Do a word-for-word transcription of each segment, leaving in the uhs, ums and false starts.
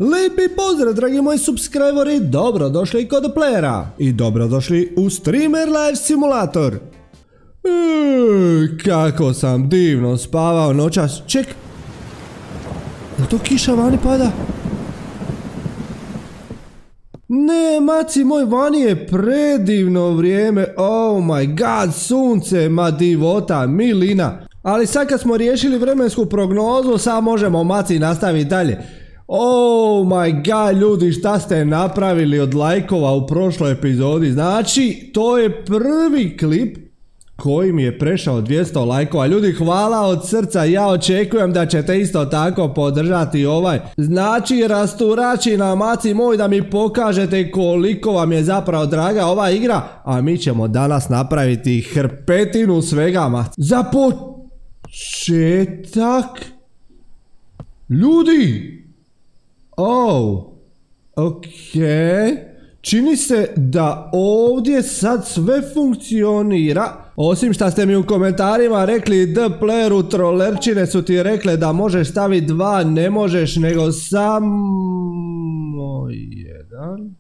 Lijepi pozdrav dragi moji subscriberi, dobrodošli kod Playera i dobrodošli u Streamer Live Simulator. Eee, kako sam divno spavao noćas. Ček, jel to kiša vani pada? Ne, maci moj, vani je predivno vrijeme. Oh my god, sunce, ma divota, milina. Ali sad kad smo riješili vremensku prognozu, sad možemo maci nastaviti dalje. Oh my god, ljudi, šta ste napravili od lajkova u prošloj epizodi? Znači, to je prvi klip koji mi je prešao dvjesto lajkova. Ljudi, hvala od srca, ja očekujem da ćete isto tako podržati ovaj. Znači, rasturači na maci moj, da mi pokažete koliko vam je zapravo draga ova igra. A mi ćemo danas napraviti hrpetinu svega, maci. Za početak, ljudi, oh, okej, čini se da ovdje sad sve funkcionira, osim što ste mi u komentarima rekli The Playeru trolerčine su ti rekle da možeš staviti dva, ne možeš nego samo jedan.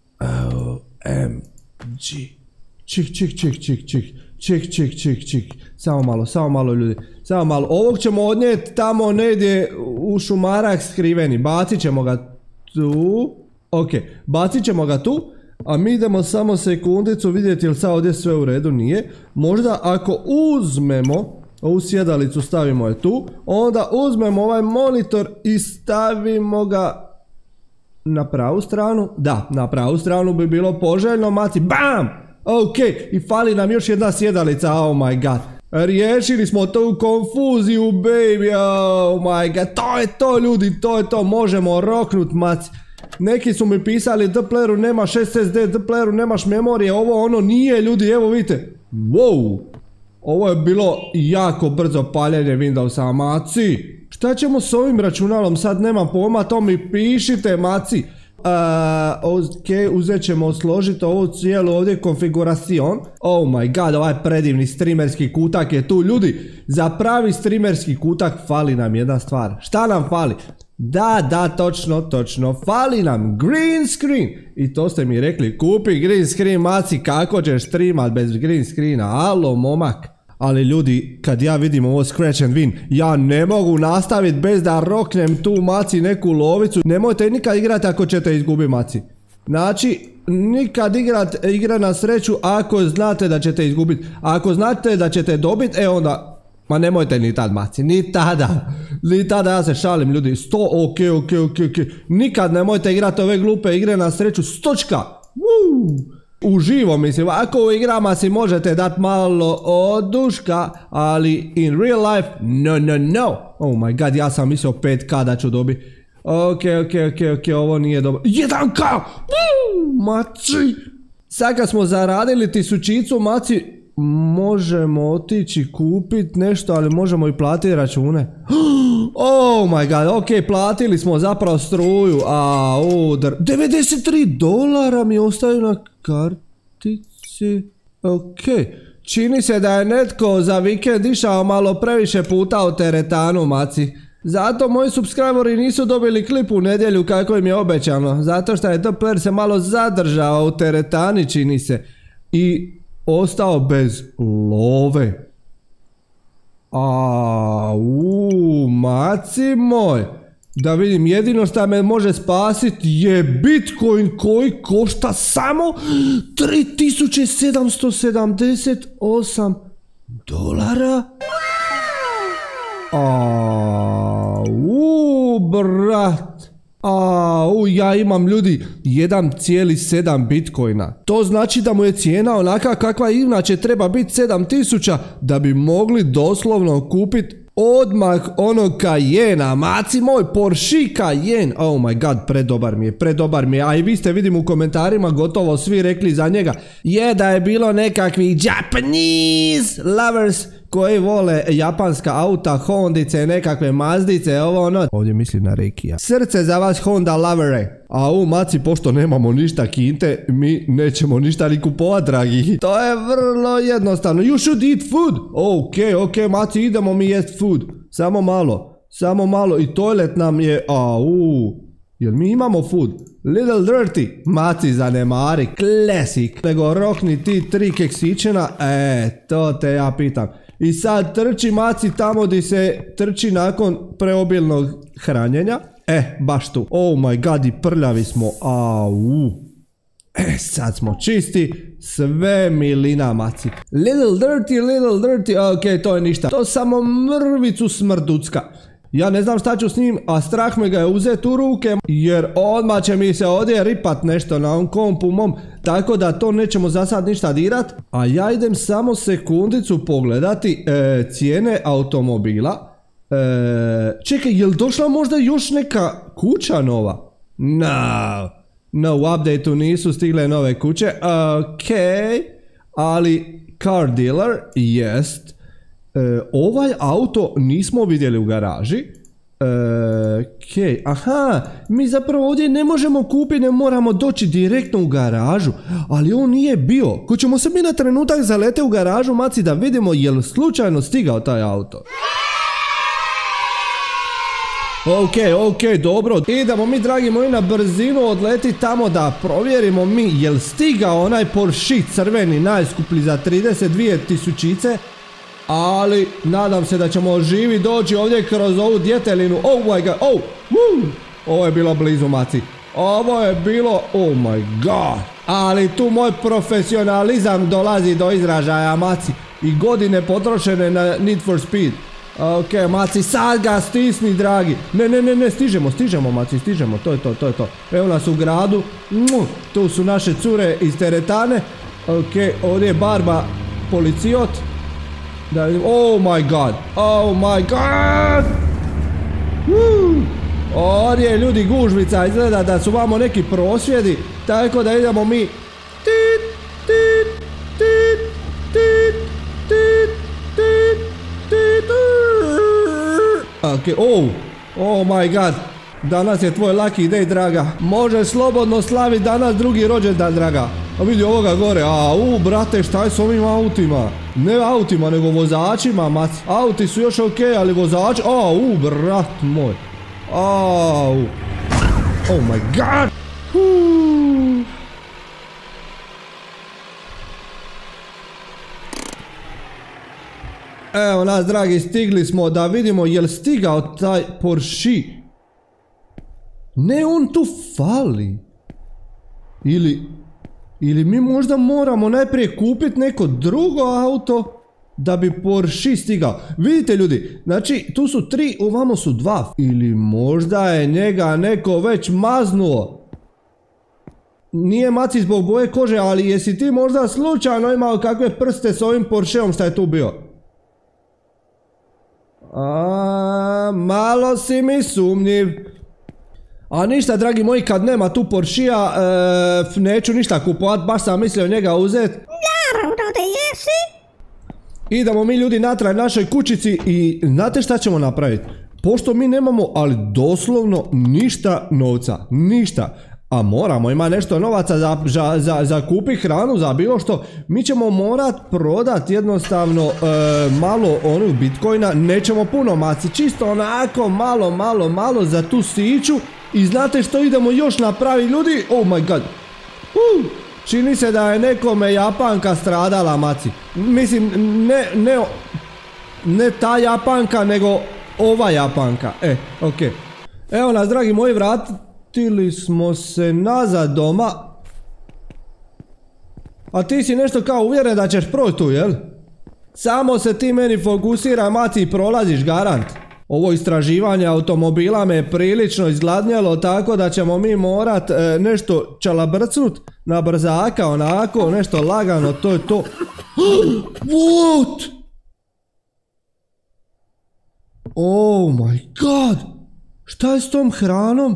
O M G, čik čik čik čik čik čik čik čik čik, samo malo, samo malo ljudi, samo malo, ovog ćemo odnijeti tamo negdje u šumarak skriveni, bacit ćemo ga tu, ok, bacit ćemo ga tu, a mi idemo samo sekundicu vidjeti jel sad ovdje sve u redu, nije, možda ako uzmemo, ovu sjedalicu stavimo je tu, onda uzmemo ovaj monitor i stavimo ga na pravu stranu, da, na pravu stranu bi bilo poželjno, maci, bam! Ok, i fali nam još jedna sjedalica, oh my god. Riješili smo tu konfuziju, baby, oh my god. To je to, ljudi, to je to, možemo roknut, maci. Neki su mi pisali, The Playeru nemaš S S D, The Playeru nemaš memorije, ovo ono nije, ljudi, evo vidite. Wow, ovo je bilo jako brzo paljenje Windowsa, maci. Šta ćemo s ovim računalom, sad nemam pojma, to mi pišite, maci. Uh, ok, uzet ćemo složiti ovu cijelu ovdje konfiguracijon. Oh my god, ovaj predivni streamerski kutak je tu, ljudi. Za pravi streamerski kutak fali nam jedna stvar. Šta nam fali? Da, da, točno, točno, fali nam green screen. I to ste mi rekli, kupi green screen, maci, kako ćeš streamat bez green screena, alo momak. Ali ljudi, kad ja vidim ovo scratch and win, ja ne mogu nastaviti bez da roknem tu, maci, neku lovicu. Nemojte nikad igrati ako ćete izgubiti, maci. Znači, nikad igrat igre na sreću ako znate da ćete izgubiti. A ako znate da ćete dobiti, e onda, ma nemojte ni tad, maci, ni tada. Ni tada, ja se šalim, ljudi. Sto, ok, ok, ok, ok. Nikad nemojte igrati ove glupe igre na sreću. Stočka! Woo! Uživo, mislim, ako u igrama si možete dati malo oduška, ali in real life, no, no, no. Oh my god, ja sam mislio pet ka da ću dobiti. Ok, ok, ok, ok, ovo nije dobro. jedan ka! Maci! Sad kad smo zaradili tisućicu, maci, možemo otići kupiti nešto, ali možemo i platiti račune. Oh my god, ok, platili smo zapravo struju, a udar, devedeset tri dolara mi ostaju na kartici, ok, čini se da je netko za vikend išao malo previše puta u teretanu, maci. Zato moji subscriberi nisu dobili klip u nedjelju kako im je obećano, zato što je The Player se malo zadržao u teretani, čini se, i ostao bez love. A, uuu, maci moj, da vidim, jedino što me može spasiti je Bitcoin koji košta samo tri tisuće sedamsto sedamdeset osam dolara. A, uuu, brat. A, u, ja imam, ljudi, jedan cijeli sedam bitcoina. To znači da mu je cijena onaka kakva inače treba biti sedam tisuća da bi mogli doslovno kupiti odmah onog Cayena, maci moj, Porsche Cayenne. Oh my god, predobar mi je, predobar mi je. A i vi ste, vidim u komentarima, gotovo svi rekli za njega je da je bilo nekakvih Japanese lovers koji vole japanska auta, Hondice, nekakve Mazdice, ovo ono. Ovdje mislim na Rekija. Srce za vas Honda lovere. A u, maci, pošto nemamo ništa kinte, mi nećemo ništa ni kupovat, dragi. To je vrlo jednostavno. You should eat food. Ok, ok, maci, idemo mi jest food. Samo malo, samo malo. I toilet nam je, a u, Jel mi imamo food? Little dirty. Maci zanemari. Classic. Nego rokni ti tri keksićena. E, to te ja pitam. I sad trči maci tamo di se trči nakon preobilnog hranjenja. E, baš tu. Oh my god, i prljavi smo. Au. E, sad smo čisti. Sve milina maci. Little dirty, little dirty. Ok, to je ništa. To samo mrvicu smrducka. Ja ne znam šta ću s njim, a strah me ga je uzeti u ruke, jer odmah će mi se ovdje ripat nešto na ovom kompu mom, tako da to nećemo za sad ništa dirat. A ja idem samo sekundicu pogledati e, cijene automobila. E, čekaj, je li došla možda još neka kuća nova? No, no, u updateu nisu stigle nove kuće. Ok, ali car dealer, jest. E, ovaj auto nismo vidjeli u garaži. E, ok, aha, mi zapravo ovdje ne možemo kupiti, ne moramo doći direktno u garažu. Ali on nije bio. Ko ćemo se mi na trenutak zalete u garažu, maci, da vidimo je li slučajno stigao taj auto. Ok, ok, dobro. Idemo mi, dragi moji, na brzinu odleti tamo da provjerimo mi je li stigao onaj Porsche crveni najskuplji za trideset dvije tisućice. Ali nadam se da ćemo živi doći ovdje kroz ovu djetelinu. Oh my god, oh, woo. Ovo je bilo blizu, maci. Ovo je bilo, oh my god. Ali tu moj profesionalizam dolazi do izražaja, maci. I godine potrošene na Need for Speed. Ok, maci, sad ga stisni, dragi. Ne, ne, ne, ne, stižemo, stižemo, maci, stižemo. To je to, to je to. Evo nas u gradu. Tu su naše cure iz teretane. Ok, ovdje je Barba policijot. Da vidim, oh my god, oh my god. Woo. Ovdje je ljudi gužvica, izgleda da su vamo neki prosvjedi, tako da idemo mi. Tit, tit, tit, tit, tit, tit, tit. Ok, oh, oh my god. Danas je tvoj lucky day, draga. Možeš slobodno slaviti danas drugi rođendan, draga. A vidi ovoga gore, a u brate, šta je s ovim autima? Ne autima, nego vozačima, mac. Auti su još ok, ali vozači, a u brat moj. Au. Oh my god. Huu. Evo nas, dragi, stigli smo da vidimo je li stigao taj Porsche. Ne, on tu fali. Ili... Ili mi možda moramo najprije kupiti neko drugo auto da bi Porsche stigao. Vidite, ljudi, znači tu su tri, ovamo su dva. Ili možda je njega neko već maznuo. Nije, maci, zbog boje kože, ali jesi ti možda slučajno imao kakve prste s ovim Porscheom šta je tu bio? A, malo si mi sumnjiv. A ništa, dragi moji, kad nema tu Porschea, e, neću ništa kupovat, baš sam mislio njega uzet. Naravno da jesi. Idemo mi, ljudi, natrag našoj kućici i znate šta ćemo napraviti? Pošto mi nemamo, ali doslovno ništa novca, ništa. A moramo, ima nešto novaca za, za, za, za kupi hranu, za bilo što. Mi ćemo morat prodat jednostavno e, malo onu bitcoina, nećemo puno, maci, čisto onako malo, malo, malo za tu siću. I znate što idemo još napraviti, ljudi? Oh my god. Uh, čini se da je nekome Japanka stradala, maci. Mislim, ne, ne, ne ta Japanka, nego ova Japanka. E, ok. Evo nas, dragi moji, vratili smo se nazad doma. A ti si nešto kao uvjeren da ćeš proći tu, jel? Samo se ti meni fokusira, maci, i prolaziš, garant. Ovo istraživanje automobila me je prilično izgladnjalo, tako da ćemo mi morat e, nešto čalabrcnut na brzaka, onako, nešto lagano, to je to. What? Oh my god! Šta je s tom hranom?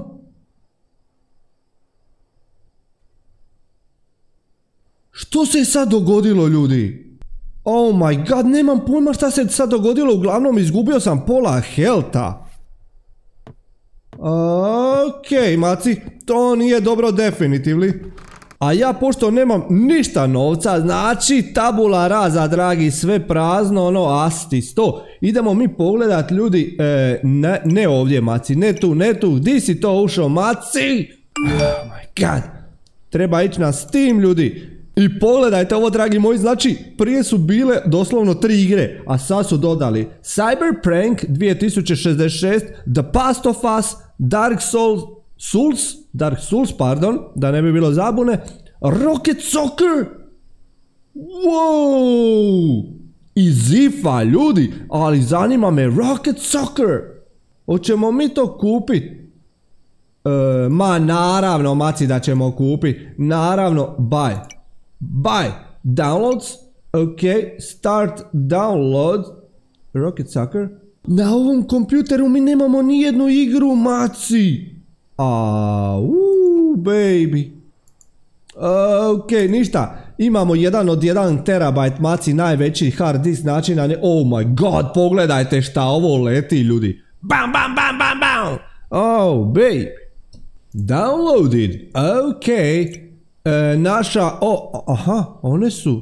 Što se je sad dogodilo, ljudi? Oh my god, nemam pojma šta se sad dogodilo, uglavnom izgubio sam pola helta. Ok, maci, to nije dobro definitivno. A ja, pošto nemam ništa novca, znači tabula rasa, dragi, sve prazno, ono, asti, sto. Idemo mi pogledat, ljudi, e, ne, ne ovdje, maci, ne tu, ne tu, di si to ušao, maci? Oh my god. Treba ići na Steam, ljudi. I pogledajte ovo, dragi moji, znači, prije su bile doslovno tri igre, a sad su dodali Cyberprank dvije tisuće šezdeset šest, The Past of Us, Dark Souls, Souls, Dark Souls, pardon, da ne bi bilo zabune, Rocket Soccer, wow, i Zifa, ljudi, ali zanima me Rocket Soccer, hoćemo mi to kupit? E, ma naravno, maci, da ćemo kupit, naravno, buy, buy, downloads, ok, start download, Rocket Soccer, na ovom kompjuteru mi nemamo ni jednu igru, maci. Au, baby. Ok, ništa. Imamo jedan od jedan terabajt, maci, najveći hard disk, znači na ne... Oh my god, pogledajte šta ovo leti, ljudi. Bam, bam, bam, bam, bam. Oh, baby. Downloaded. Ok. E, naša... Oh, aha, one su...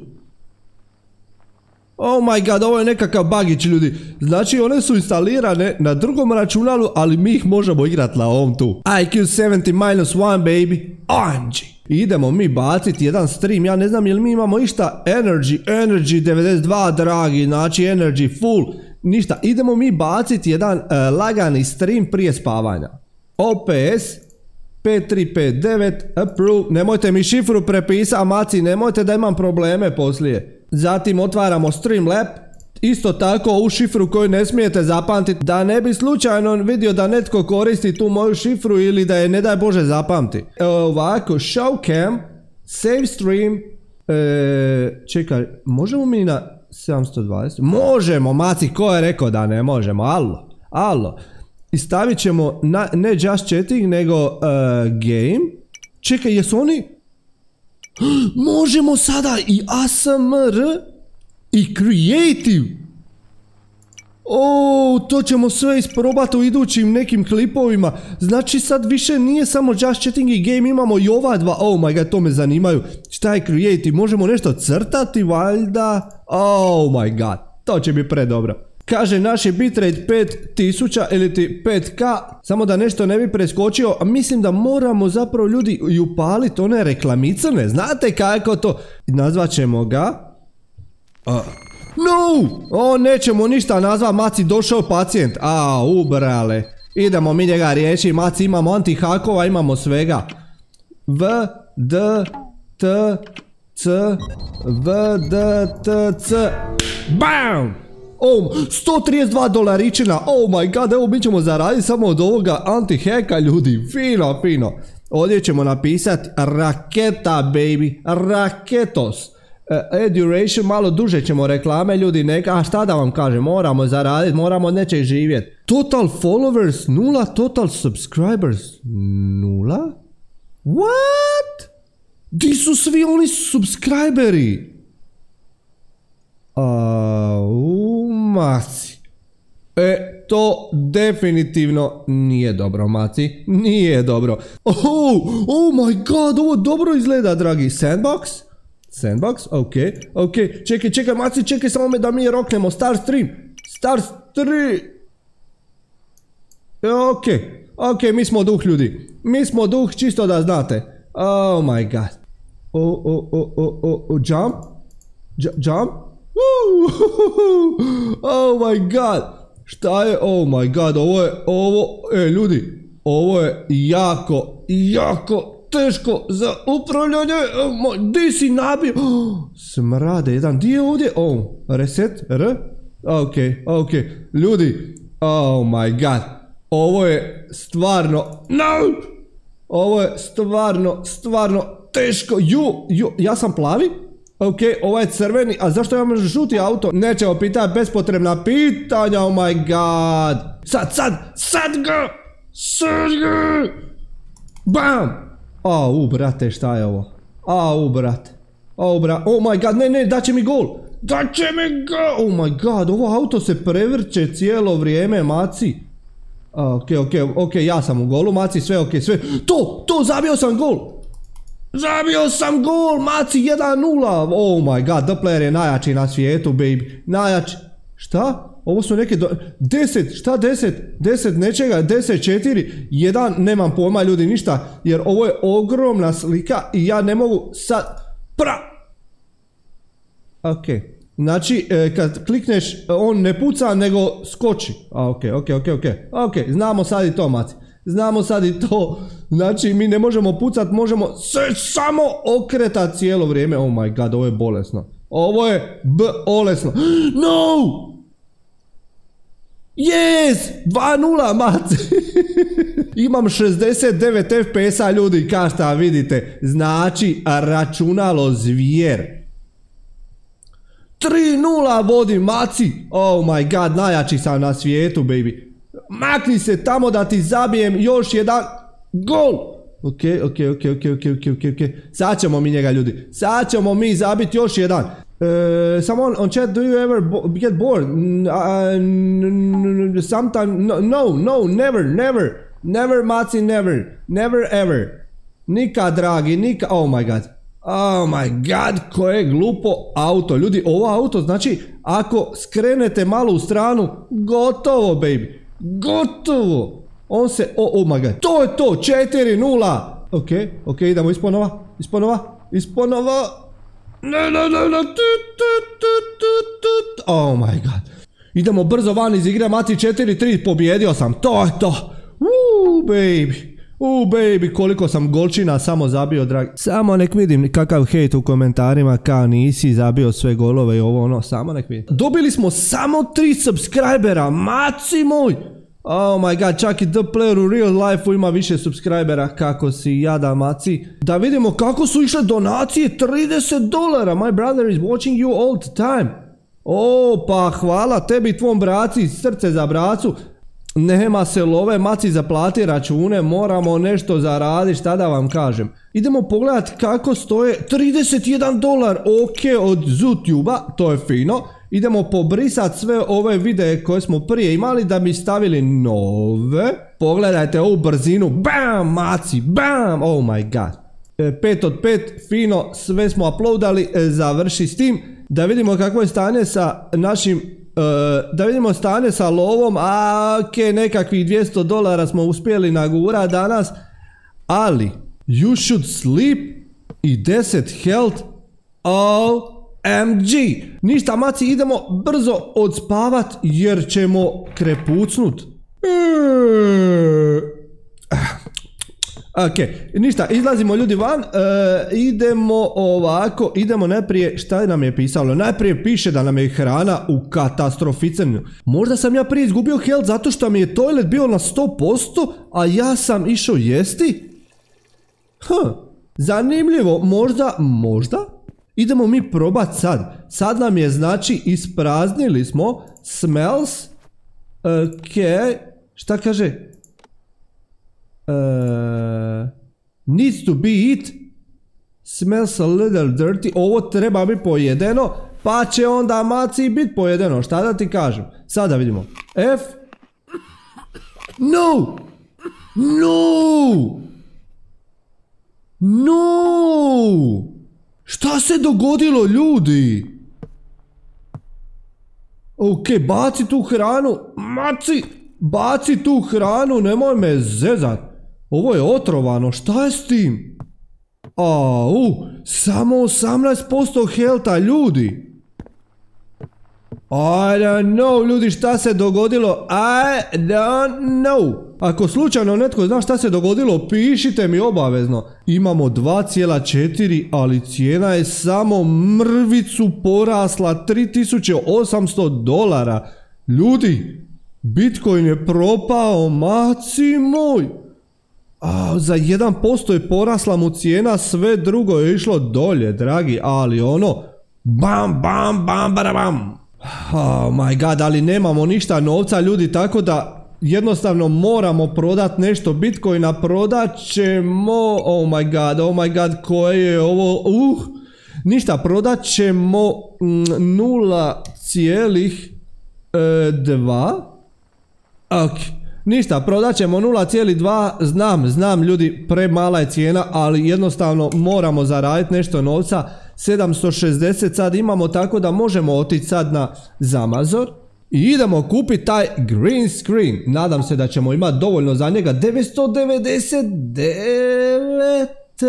Oh my god, ovo je nekakav bagić, ljudi. Znači, one su instalirane na drugom računalu, ali mi ih možemo igrat na ovom tu. I Q sedamdeset minus one, baby. O M G. Idemo mi baciti jedan stream. Ja ne znam jel mi imamo išta. Energy, Energy devedeset dva, dragi. Znači, Energy full. Ništa. Idemo mi baciti jedan uh, lagani stream prije spavanja. O P S pet tri pet devet, approve. Nemojte mi šifru prepisati, maci. Nemojte da imam probleme poslije. Zatim otvaramo Streamlab, isto tako ovu šifru koju ne smijete zapamtiti, da ne bi slučajno vidio da netko koristi tu moju šifru ili da je ne daj Bože zapamti. E, ovako, show cam, save stream, e, čekaj, možemo mi na sedamsto dvadeset? Možemo, maci, ko je rekao da ne možemo, alo, alo. I stavit ćemo na, ne just chatting, nego uh, game. Čekaj, jesu oni... Možemo sada i A S M R i Creative. O, to ćemo sve isprobati u idućim nekim klipovima. Znači sad više nije samo just chatting i game, imamo i ova dva. Oh my god, to me zanimaju. Šta je Creative? Možemo nešto crtati, valjda? Oh my god, to će biti predobro. Kaže, naš je bitrate pet tisuća ili ti pet K, samo da nešto ne bi preskočio, a mislim da moramo zapravo, ljudi, i upaliti one reklamicane, znate kako to? Nazvat ćemo ga... Uh. No! O, nećemo ništa nazvat, maci, došao pacijent. A, ubrale. Idemo mi njega riječi, maci, imamo anti-hakova, imamo svega. V, D, T, C, V, D, T, C. BAM! Oh, sto trideset dva dolaričina, oh my god, evo mi ćemo zaraditi samo od ovoga anti-hacka, ljudi, fino, fino. Ovdje ćemo napisati raketa, baby, raketos. E, duration, malo duže ćemo reklame, ljudi, neka, a šta da vam kažem, moramo zaraditi, moramo od nečeg živjeti. Total followers nula, total subscribers nula? What? Di su svi oni subscriberi? Au, maci. E, to definitivno nije dobro, maci. Nije dobro. Oh, oh my god, ovo dobro izgleda, dragi. Sandbox? Sandbox, ok, ok. Čekaj, čekaj, maci, čekaj, samo me da mi roknemo. Start stream. Start stream. Ok, ok, mi smo duh, ljudi. Mi smo duh, čisto da znate. Oh my god. Oh, oh, oh, oh, oh, oh, jump? J jump? Oh my god. Šta je? Oh my god, ovo je, ovo, e ljudi, ovo je jako, jako teško za upravljanje. Di si nabio? Smrade jedan, di je ovdje? Oh, reset, R? Ok, ok, ljudi, oh my god, ovo je stvarno, no! Ovo je stvarno, stvarno teško, ju, ju, ja sam plavi? Ok, ovo je crveni, a zašto imam žuti auto? Nećemo pitati bespotrebna pitanja, oh my god. Sad, sad, sad ga! Sad ga! Bam! Au, brate, šta je ovo? Au, brate. Au, brate, oh my god, ne, ne, daće mi gol! Daće mi gol! Oh my god, ovo auto se prevrće cijelo vrijeme, maci. Ok, ok, ok, ja sam u golu, maci, sve ok, sve. To, to, zabio sam gol! Zabio sam gol, maci, jedan nula. Oh my god, The Player je najjači na svijetu, baby. Najjači. Šta? Ovo su neke do... deset, šta deset? deset nečega, deset, četiri, jedan, nemam pojma ljudi ništa, jer ovo je ogromna slika i ja ne mogu sad... Pra! Ok, znači kad klikneš on ne puca nego skoči. A ok, ok, ok, ok, ok, znamo sad i to maci. Znamo sad i to, znači mi ne možemo pucat, možemo se samo okretat cijelo vrijeme. Oh my god, ovo je bolesno. Ovo je bolesno. No! Yes! dva nula, maci! Imam šezdeset devet F P S-a ljudi, kao šta vidite. Znači, računalo zvijer. tri nula vodi, maci! Oh my god, najjači sam na svijetu, baby. Makni se tamo da ti zabijem još jedan gol! Ok, ok, ok, ok, ok, ok, ok, ok. Sad ćemo mi njega ljudi. Sad ćemo mi zabiti još jedan. Uh, someone on chat, do you ever bo get bored? Uh, sometime, no, no, no, never, never, never, maci, never, never ever. Nikad, dragi, nikad, oh my god. Oh my god, koje glupo auto. Ljudi, ovo auto, znači, ako skrenete malo u stranu, gotovo, baby. Gotovo. On se, oh, oh my god. To je to, četiri nula. Ok, ok, idemo isponova, isponova, isponova. Ne, ne, ne, ne, tut, tut, tut, tut, tut. Oh my god. Idemo brzo van iz igre, mati, četiri tri, pobjedio sam, to je to. Uuu, baby. Uuu, baby, koliko sam golčina samo zabio, dragi. Samo nek vidim kakav hejt u komentarima, kao nisi zabio sve golove i ovo ono, samo nek vidim. Dobili smo samo tri subscribera, maci moj. Oh my god, čak i The Player u real life-u ima više subscribera, kako si jada, maci. Da vidimo kako su išle donacije, trideset dolara, my brother is watching you all the time. O, pa hvala tebi i tvom braci, srce za bracu. Nema se love, maci, zaplati račune, moramo nešto zaraditi, šta da vam kažem. Idemo pogledat kako stoje, trideset jedan dolar, ok, od YouTube-a, to je fino. Idemo pobrisati sve ove videe koje smo prije imali da bi stavili nove. Pogledajte ovu brzinu, bam, maci, bam, oh my god. pet od pet, fino, sve smo uploadali, završi s tim. Da vidimo kako je stanje sa našim, uh, da vidimo stanje sa lovom, a ok, nekakvih dvjesto dolara smo uspjeli nagura danas. Ali, you should sleep i deset health, oh M G. Ništa, maci, idemo brzo odspavat jer ćemo krepucnut. Ok, ništa, izlazimo ljudi van, uh, idemo ovako, idemo najprije, šta nam je pisalo? Najprije piše da nam je hrana u katastroficanju. Možda sam ja prije izgubio health zato što mi je toilet bio na sto posto, a ja sam išao jesti? Hm, zanimljivo, možda, možda? Idemo mi probat sad. Sad nam je, znači, ispraznili smo smells, ok, šta kaže? Uh, needs to be eat, smells a little dirty, ovo treba biti pojedeno, pa će onda, maci, biti pojedeno, šta da ti kažem? Sada vidimo, F, no, no, no, šta se dogodilo ljudi? Ok, baci tu hranu, maci, baci tu hranu, nemoj me zezat. Ovo je otrovano, šta je s tim? Au, samo osamnaest posto healtha ljudi. I don't know, ljudi, šta se dogodilo? I don't know. Ako slučajno netko zna šta se dogodilo, pišite mi obavezno. Imamo dva zarez četiri, ali cijena je samo mrvicu porasla, tri tisuće osamsto dolara. Ljudi, Bitcoin je propao, maci moj. A, za jedan posto je porasla mu cijena, sve drugo je išlo dolje, dragi, ali ono, bam, bam, bam, bam. Oh my god, ali nemamo ništa novca ljudi, tako da jednostavno moramo prodat nešto Bitcoina, prodat ćemo, oh my god, oh my god, koje je ovo, uh, ništa, prodat ćemo nula zarez dva, ok, Ništa, prodat ćemo nula zarez dva, znam, znam ljudi, premala je cijena, ali jednostavno moramo zaraditi nešto novca. sedamsto šezdeset sad imamo, tako da možemo otići sad na Zamazor i idemo kupiti taj green screen. Nadam se da ćemo imati dovoljno za njega. devetsto devedeset devet.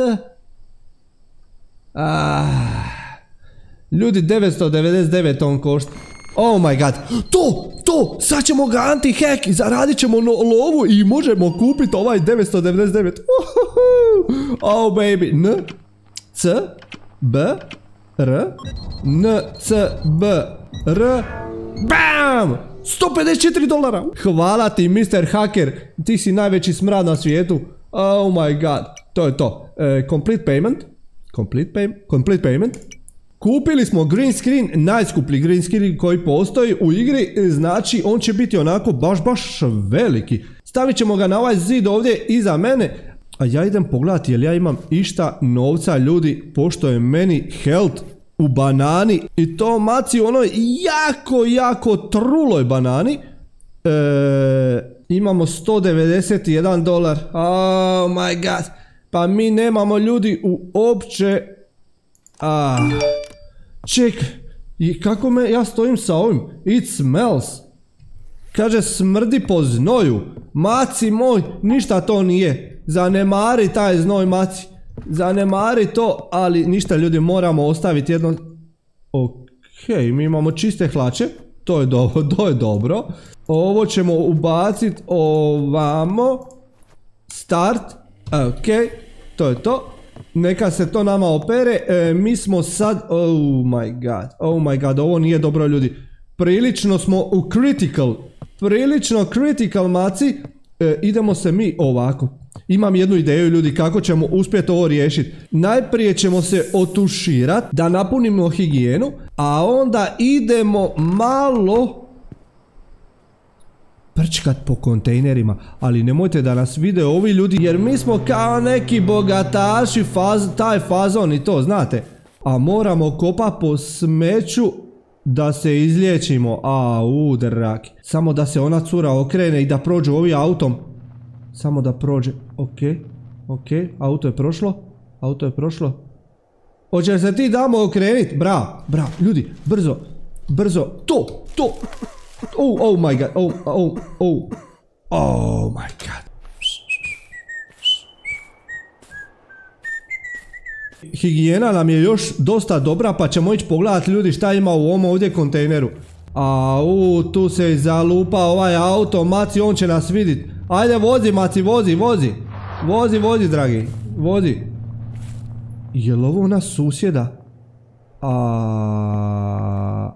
Ah. Ljudi, devetsto devedeset devet on košta. Oh my god. To, to, sad ćemo ga anti-hack i zaradit ćemo no, lovu i možemo kupiti ovaj devetsto devedeset devet. Oh baby. N, C, B, R, N, C, B, R. Bam! sto pedeset četiri dolara. Hvala ti, mister Hacker. Ti si najveći smrad na svijetu. Oh my god. To je to. E, complete payment. Complete payment. Complete payment. Kupili smo green screen, najskuplji green screen koji postoji u igri, znači on će biti onako baš baš veliki. Stavit ćemo ga na ovaj zid ovdje iza mene, a ja idem pogledati jel ja imam išta novca ljudi, pošto je meni health u banani i to maci u onoj jako jako truloj banani. E, imamo sto devedeset jedan dolar, oh my god, pa mi nemamo ljudi uopće. Ah. Ček, i kako me, ja stojim sa ovim, it smells. Kaže smrdi po znoju. Maci moj, ništa to nije. Zanemari taj znoj maci. Zanemari to, ali ništa ljudi, moramo ostaviti jedno. Okej, mi imamo čiste hlače. To je dobro, to je dobro. Ovo ćemo ubaciti ovamo. Start, okej, to je to. Neka se to nama opere, e, mi smo sad, oh my god, oh my god, ovo nije dobro ljudi. Prilično smo u critical, prilično critical maci, e, idemo se mi ovako. Imam jednu ideju ljudi kako ćemo uspjeti ovo riješiti. Najprije ćemo se otuširati da napunimo higijenu, a onda idemo malo prčkat po kontejnerima, ali nemojte da nas vide ovi ljudi jer mi smo kao neki bogataši, faz, taj fazon i to znate. A moramo kopa po smeću da se izliječimo. A u draki. Samo da se ona cura okrene i da prođe ovi autom. Samo da prođe. Ok, ok, auto je prošlo. Auto je prošlo. Hoće se ti damo okrenit? Bravo, bravo, ljudi, brzo, brzo, to, to. Oh, oh my god, oh, oh, oh, oh my god. Higijena nam je još dosta dobra, pa ćemo ići pogledati ljudi šta ima u ovom ovdje kontejneru. Au, tu se zalupa ovaj auto, maci, on će nas vidit. Ajde, vozi, maci, vozi, vozi. Vozi, vozi, dragi, vozi. Jel ovo ona susjeda? A...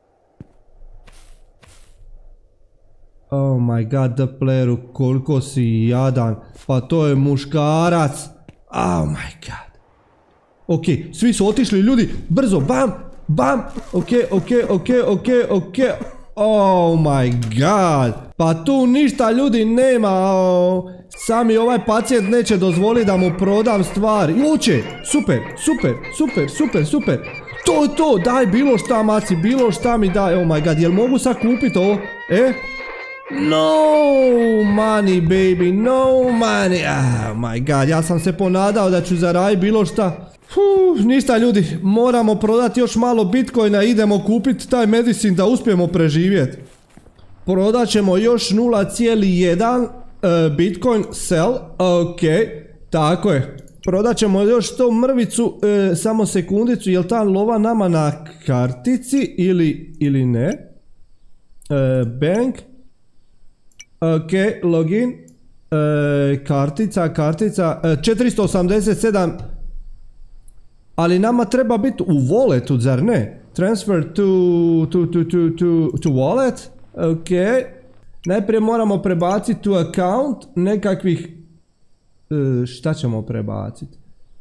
Oh my god, the playeru, koliko si jadan. Pa to je muškarac. Oh my god. Ok, svi su otišli ljudi. Brzo, bam, bam. Ok, ok, ok, ok, ok. Oh my god. Pa tu ništa ljudi nema. Oh. Sami ovaj pacijent neće dozvoliti da mu prodam stvari. Hoće, super, super, super, super, super. To je to, daj bilo šta maci, bilo šta mi daj. Oh my god, jel mogu sad kupiti ovo? E? No money baby, no money. Oh my god, ja sam se ponadao da ću zaraditi bilo šta. Uf, ništa ljudi, moramo prodati još malo bitcoina, idemo kupiti taj medicine da uspijemo preživjeti. Prodat ćemo još nula zarez jedan uh, bitcoin sell, ok, tako je. Prodat ćemo još to mrvicu, uh, samo sekundicu, jel ta lova nama na kartici ili, ili ne? Uh, bank. Ok, login, e, kartica, kartica, e, četiristo osamdeset sedam, ali nama treba biti u walletu, zar ne? Transfer to, to, to, to, to, to wallet, ok, najprije moramo prebaciti to account nekakvih, e, šta ćemo prebaciti?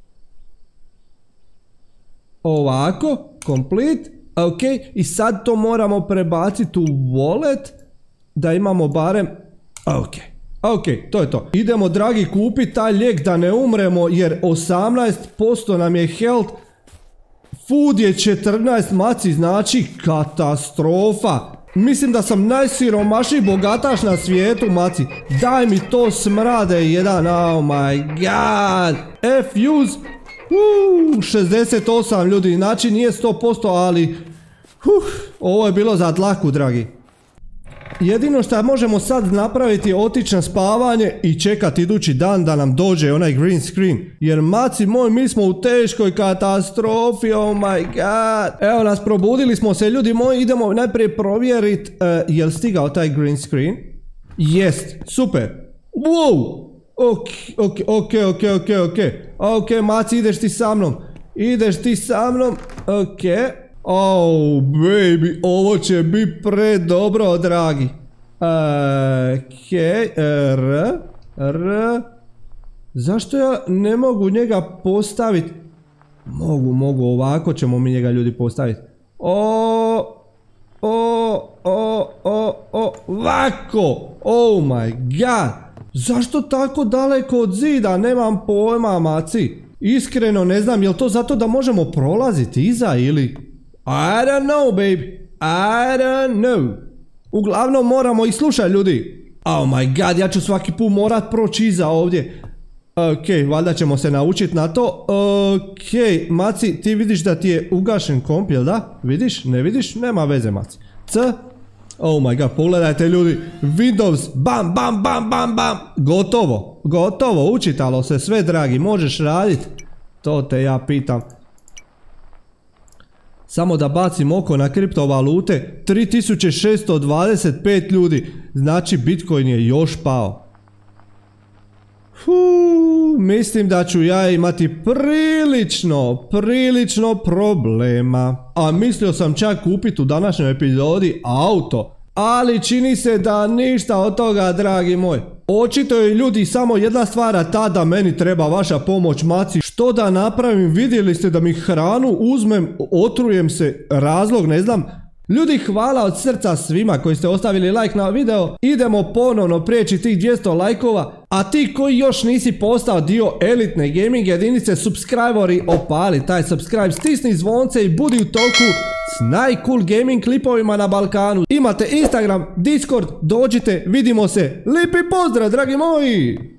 Ovako, complete, ok, i sad to moramo prebaciti u wallet, da imamo barem. Ok, ok, to je to. Idemo dragi kupiti taj lijek da ne umremo jer osamnaest posto nam je health. Food je četrnaest maci, znači katastrofa. Mislim da sam najsiromašniji bogataš na svijetu, maci. Daj mi to smrade jedan, oh my god. F-use. Uh, šezdeset osam ljudi, znači nije sto posto, ali... Uh, ovo je bilo za dlaku, dragi. Jedino što možemo sad napraviti je otići na spavanje i čekati idući dan da nam dođe onaj green screen. Jer maci moj, mi smo u teškoj katastrofi, oh my god. Evo nas, probudili smo se, ljudi moji, idemo najprije provjeriti uh, je li stigao taj green screen. Jest, super. Wow, ok, ok, ok, ok, ok, ok. Ok, maci, ideš ti sa mnom. Ideš ti sa mnom, ok. Oh, baby, ovo će biti predobro, dragi. Ok, R, R. Zašto ja ne mogu njega postaviti? Mogu, mogu, ovako ćemo mi njega, ljudi, postaviti. O, o, o, o, o, ovako. Oh my god. Zašto tako daleko od zida? Nemam pojma, maci. Iskreno ne znam, jel to zato da možemo prolaziti iza ili... I don't know, baby. I don't know. Uglavnom moramo ih slušati, ljudi. Oh my god, ja ću svaki put morat proći iza ovdje. Ok, valjda ćemo se naučiti na to. Ok, maci, ti vidiš da ti je ugašen komp, jel da? Vidiš? Ne vidiš? Nema veze, maci. C. Oh my god, pogledajte, ljudi. Windows, bam, bam, bam, bam, bam. Gotovo, gotovo, učitalo se sve, dragi. Možeš raditi. To te ja pitam. Samo da bacim oko na kriptovalute, tri tisuće šesto dvadeset pet ljudi, znači Bitcoin je još pao. Fuuu, mislim da ću ja imati prilično, prilično problema. A mislio sam čak kupiti u današnjoj epizodi auto, ali čini se da ništa od toga, dragi moj. Očito je, ljudi, samo jedna stvar, a ta da meni treba vaša pomoć, maci. Što da napravim? Vidjeli ste da mi hranu uzmem, otrujem se, razlog ne znam. Ljudi, hvala od srca svima koji ste ostavili like na video. Idemo ponovno prijeći tih dvjesto lajkova. A ti koji još nisi postao dio elitne gaming jedinice, subscriberi, opali taj subscribe, stisni zvonce i budi u toku s najcool gaming klipovima na Balkanu. Imate Instagram, Discord, dođite, vidimo se. Lipi pozdrav, dragi moji!